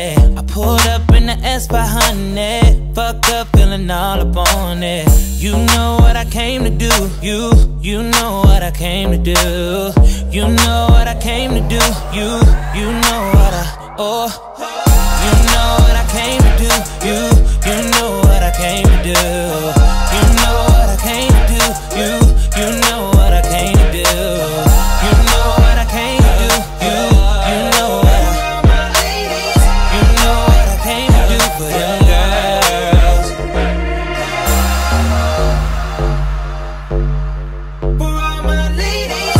it. I pulled up in the S500, fucked up, feeling all up on it. You know what I came to do. You know what I came to do. You know what I came to do. You know what you know what I came to do. You know what I came to do. You know what I came to do. You know what I came to do. You know what I came to do. You know what I came to do for them girls. For all my ladies.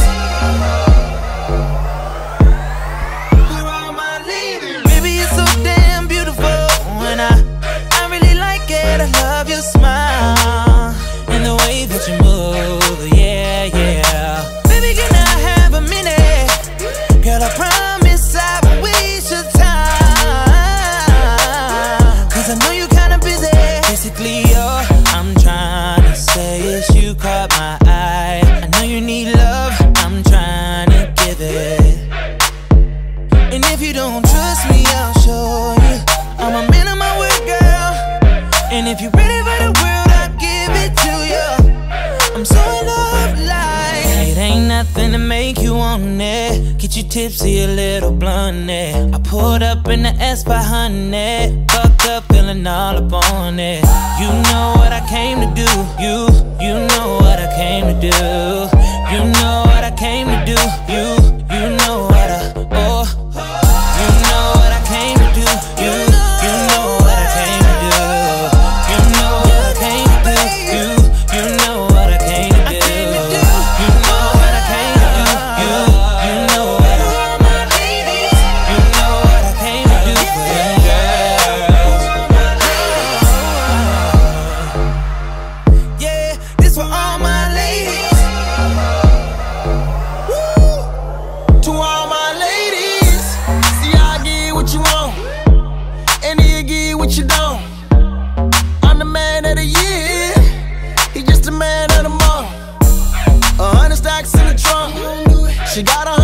For all my ladies. Baby, you're so damn beautiful, and I really like it. I love your smile and the way that you move, yeah. Baby, can I have a minute? Girl, I promise I won't waste your time, 'cause I know you're kinda busy. Basically, all I'm trying to say is you caught my eye. I know you need love, I'm trying to give it. And if you don't trust me, I'll show you. I'm a man of my word, girl. And if you're ready for the world, I'll give it to you. I'm so in love, like it ain't nothing to make you want it. Get you tipsy, a little blunt, it. I pulled up in the S500, fucked up, feeling all up on it. You know what I came to do. You know what I came to do. You know what I came to do. You know what you know what I came to do. You know what I came to do. You know what I came to do. You know what I came to do. You know what I came to do. You know what I came to do for them girls. Yeah, this for all my ladies. Woo! To all my ladies. See, I give what you want, and he'll give what you don't. I'm the man of the year, he just the man of the month. 100 stacks in the trunk, she got